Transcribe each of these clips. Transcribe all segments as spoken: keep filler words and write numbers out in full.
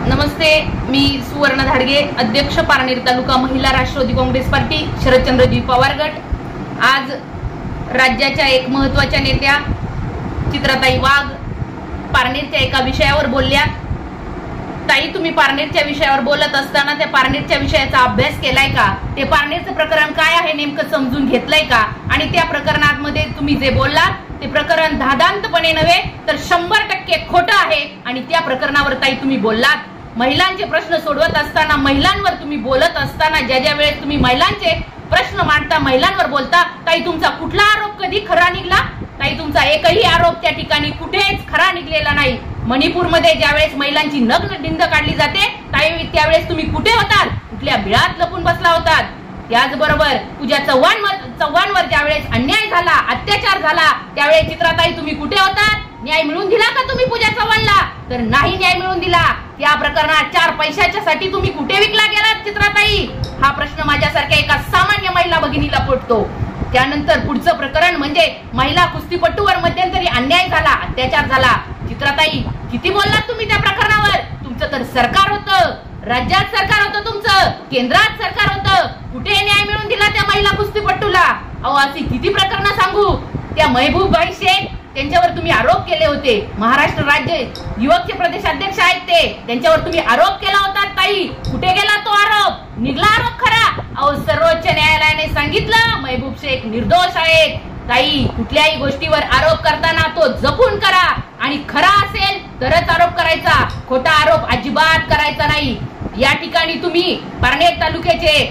नमस्ते, मी सुवर्ण धाडगे, अध्यक्ष पारनेर तालुका महिला राष्ट्रवादी काँग्रेस पार्टी शरदचंद्रजी पवार गट। आज राज्याच्या एक महत्त्वाच्या नेत्या चित्राताई वाघ पारनेरच्या एका विषयावर बोलल्या। ताई, तुम्ही पारनेरच्या विषयावर बोलत असताना त्या पारनेरच्या विषयाचा अभ्यास केलाय का? ते पारनेरचं प्रकरण काय आहे नेमकं समजून घेतलंय का? आणि त्या प्रकरणात मध्ये तुम्ही जे बोललात ते प्रकरण धादांतपणे नव्हे तर शंभर टक्के खोटं आहे। आणि त्या प्रकरणावर ताई तुम्ही बोललात, महिलांचे प्रश्न सोडवत असताना, महिलांवर तुम्ही बोलत असताना, ज्या ज्या वेळेस तुम्ही महिलांचे प्रश्न मांडता, महिलांवर बोलता, ताई तुमचा कुठला आरोप कधी खरा निघला? ताई तुमचा एकही आरोप त्या ठिकाणी कुठेच खरा निघलेला नाही। मणिपूरमध्ये ज्यावेळेस महिलांची नग्न धिंड काढली जाते ताई त्यावेळेस तुम्ही कुठे होतात? कुठल्या बिळात लपून बसला होतात? त्याचबरोबर पूजा चव्हाण चव्हाणवर ज्यावेळेस अन्याय झाला, अत्याचार झाला, त्यावेळेस चित्राताई तुम्ही कुठे होतात? न्याय मिळवून दिला का तुम्ही पूजा चव्हाणला? तर नाही न्याय मिळवून दिला। त्या प्रकरणात चार पैशाच्या साठी तुम्ही कुठे विकला गेलात चित्राताई? हा प्रश्न माझ्यासारख्या एका सामान्य महिला भगिनीला पडतो। त्यानंतर पुढचं प्रकरण म्हणजे महिला कुस्तीपटूवर मध्यंतरी अन्याय झाला, अत्याचार झाला। चित्राताई किती बोललात तुम्ही त्या प्रकरणावर? तुमचं तर सरकार होतं, राज्यात सरकार होतं, तुमचं केंद्रात सरकार होतं, कुठे न्याय मिळवून दिला त्या महिला कुस्तीपटूला? अहो अशी किती प्रकरणं सांगू? त्या महबूबाई शेख त्यांच्यावर तुम्ही आरोप केले होते, महाराष्ट्र राज्य युवकचे प्रदेशाध्यक्ष आहेत ते, त्यांच्यावर तुम्ही आरोप केला होता ताई, कुठे गेला तो आरोप? निघला आरोप खरा? अहो सर्वोच्च न्यायालयाने सांगितलं महबूब शेख निर्दोष आहेत। ताई कुठल्याही गोष्टीवर आरोप करताना तो जपून करा आणि खरा असेल तरच आरोप करायचा, खोटा आरोप अजिबात करायचा नाही। या ठिकाणी तुम्ही पारनेर तालुक्याचे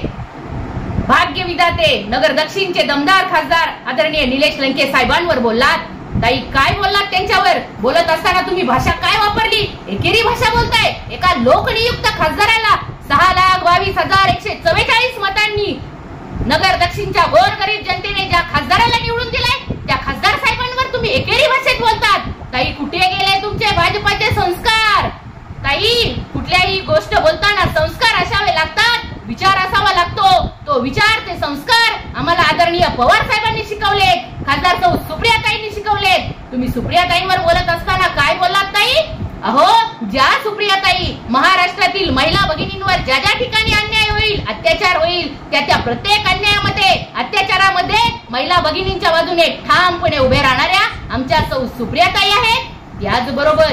भाग्य विधाते, नगर दक्षिणचे दमदार खासदार आदरणीय निलेश लंके साहेबांवर बोललात। ताई काय बोललात त्यांच्यावर? बोलत असताना तुम्ही भाषा काय वापरली? एकेरी भाषा बोलताय। एका लोकनियुक्त खासदाराला सहा लाख बावीस हजार एकशे चव्वेचाळीस मतांनी नगर दक्षिणच्या गोरगरीब जनतेने ज्या खासदाराला निवडून दिलाय त्या खासदार साहेबांवर तुम्ही एकेरी भाषेत बोलतात। ताई कुठे गेले तुमचे भाजपाचे संस्कार? ताई कुठल्याही गोष्ट बोलताना संस्कार असावे लागतात, विचार असावा लागतो। तो विचार, ते संस्कार आम्हाला आदरणीय पवार साहेबांनी शिकवले, खासदार सौ सुप्रियाताईंनी शिकवले। तुम्ही सुप्रियाताईंवर बोलत असताना काय बोललात ताई? अहो ज्या सुप्रियाताई महाराष्ट्रातील महिला भगिनींवर ज्या ज्या ठिकाणी अन्याय होईल, अत्याचार होईल, त्या त्या प्रत्येक अन्यायामध्ये, अत्याचारामध्ये महिला भगिनींच्या बाजूने ठामपणे उभे राहणाऱ्या आमच्या सौ सुप्रियाताई आहेत। त्याचबरोबर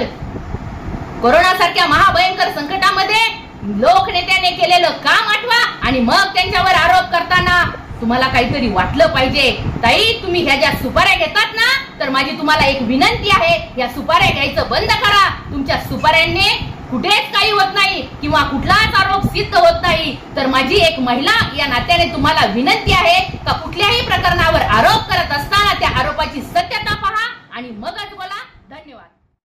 कोरोना सारख्या महाभयंकर संकटामध्ये लोकनेत्याने केलेलं काम आठवा आणि मग त्यांच्यावर आरोप करताना तुम्हाला काहीतरी वाटलं पाहिजे। ताई तुम्ही ह्या ज्या सुपाऱ्या घेतात ना, तर माझी तुम्हाला एक विनंती आहे, या सुपाऱ्या घ्यायचं बंद करा। तुमच्या सुपाऱ्यांनी कुठेच काही होत नाही किंवा कुठलाच आरोप सिद्ध होत नाही। तर माझी एक महिला या नात्याने तुम्हाला विनंती आहे का कुठल्याही प्रकरणावर आरोप